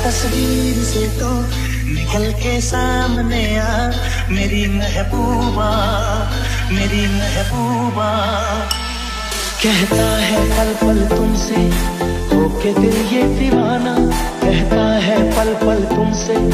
तस्वीर से तो निकल के सामने आ, मेरी महबूबा, मेरी महबूबा। कहता है पल पल तुमसे होके दिल ये दीवाना, कहता है पल पल तुमसे